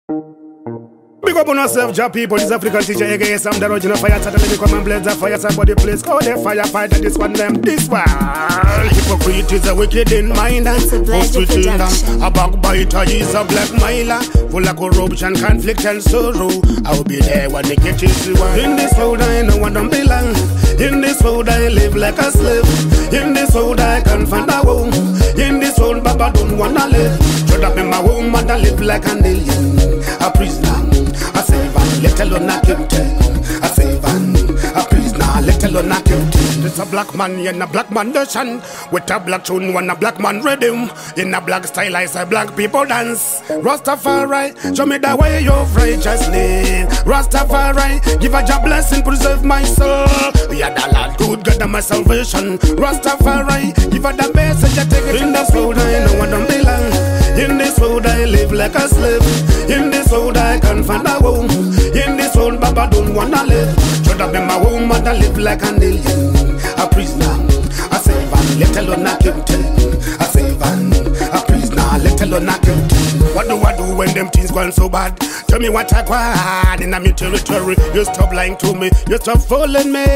Big up on yourself, job people. This African teacher, aka Sam the original fire. Suddenly become and blaze the fire. Somebody please call the firefighter. This one, them, this one. Hypocrite is a wicked in mind. Post between them. A backbiter is a blackmailer. Full of corruption, conflict, and sorrow. I'll be there when they get you. In this world, I know what don't belong. In this world, I live like a slave. In this world, I can't find a home. In this world, Baba don't wanna live. Shut up in my home and I live like an alien. A prisoner. I say van, let alone a guilty. I say van, a prisoner, let alone a guilty. There's a black man in a black man nation. With a black tune, when a black man rhythm. In a black style, I say black people dance. Rastafari, show me the way of righteousness. Rastafari, give a job blessing, preserve my soul. We are the Lord, good God of my salvation. Rastafari, give her the message, I take it. In this world, I know I don't belong. In this world I live like a slave. In this world I can't find a home. In this world Baba don't wanna live. Shut up in my home and I live like an alien. A prisoner, I say van, let alone a guilty. I say van, a prisoner, let alone a guilty. What do I do when them things going so bad? Tell me what I want in my territory. You stop lying to me, you stop fooling me.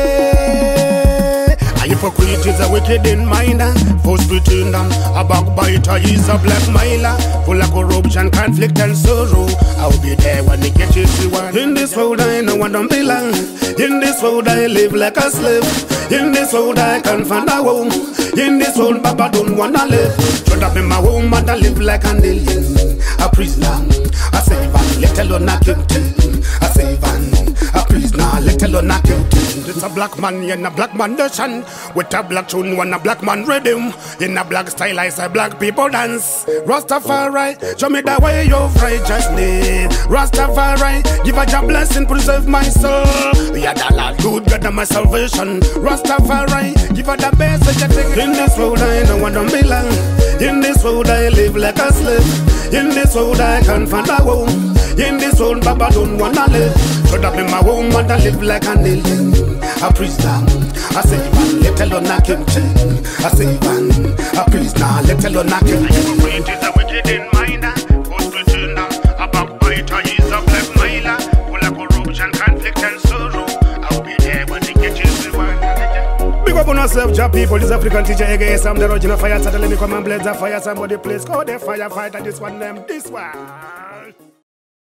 A hypocrite is a wicked in mind. False between them. A backbiter is a blackmailer. Full of corruption, conflict and sorrow. I'll be there when they get you to one. In this world I know I don't belong. In this world I live like a slave. In this world I can't find a home. In this world Baba don't wanna live. Shut up in my home and I live like an alien. A prisoner, I say van, let alone a guilty. I say van, a prisoner, let alone a guilty. It's a black man in a black man nation. With a black tune, when a black man rhythm. In a black style, I say black people dance. Rastafari, show me the way of righteousness. Rastafari, give a job blessing, preserve my soul. We are the Lord, good God of my salvation. Rastafari, give her the message, I take it. In this world, I know I don't belong. In this world, I live like a slave. In this world, I can't find a home. In this world, Baba don't wanna live. Shut up in my home and I live like an alien. A prisoner, I say van, let alone a guilty. I say van, a prisoner, let alone a guilty. A hypocrite is a wicked in mind. Post between them. A backbiter is a blackmailer. Full of corruption, conflict and sorrow. I'll be there when they get you to one. Big up on yourself, job people. This African teacher, aka Sam the original fire. Suddenly me come and blaze the fire. Somebody please call the firefighter. This one, them, this one.